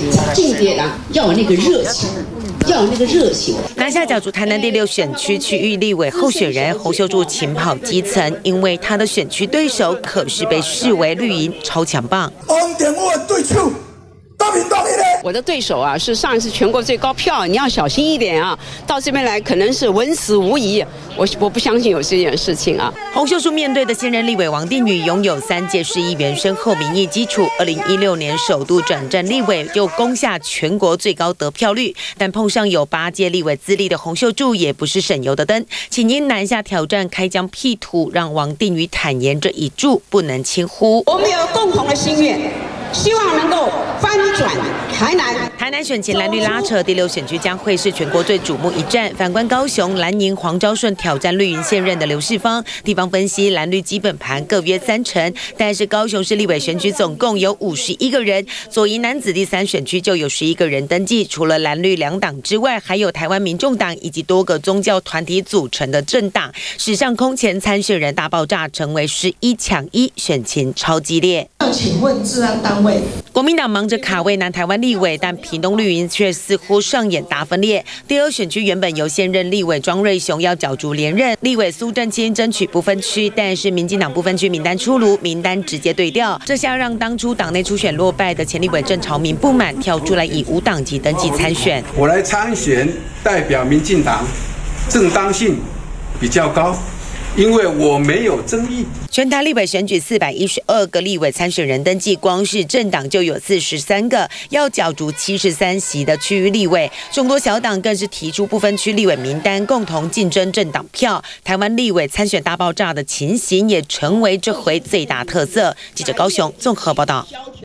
进阶党要有那个热情。 要有那个热情。 拿下角逐台南第6选区区域立委候选人洪秀柱勤跑基层，因为他的选区对手可是被视为绿营超强棒。 我的对手啊，是上一次全国最高票，你要小心一点啊！到这边来可能是稳死无疑，我不相信有这件事情啊。 洪秀柱面对的现任立委王定宇拥有3届市议员深厚民意基础，2016年首度转战立委就攻下全国最高得票率，但碰上有8届立委资历的洪秀柱也不是省油的灯，请因南下挑战开疆辟土，让王定宇坦言这一注不能轻忽。 我们有共同的心愿。 希望能够翻转台南。 台南选前蓝绿拉扯，第6选区将会是全国最瞩目一战。反观高雄，蓝营黄昭顺挑战绿营现任的刘世芳。地方分析，蓝绿基本盘各约30%，但是高雄市立委选举总共有51个人，左营男子第3选区就有11个人登记。除了蓝绿2党之外，还有台湾民众党以及多个宗教团体组成的政党。史上空前参选人大爆炸，成为11抢1，选情超激烈。 请问治安单位？ 国民党忙着卡位南台湾立委，但屏东绿营却似乎上演大分裂。第2选区原本由现任立委庄瑞雄要角逐连任，立委苏正清争取不分区，但是民进党不分区名单出炉，名单直接对调，这下让当初党内初选落败的前立委郑朝明不满，跳出来以无党籍登记参选。 我来参选，代表民进党，正当性比较高。 因为我没有争议， 全台立委选举412个立委参选人登记，光是政党就有43个，要角逐73席的区域立委，众多小党更是提出不分区立委名单，共同竞争政党票。台湾立委参选大爆炸的情形，也成为这回最大特色。记者高雄综合报道。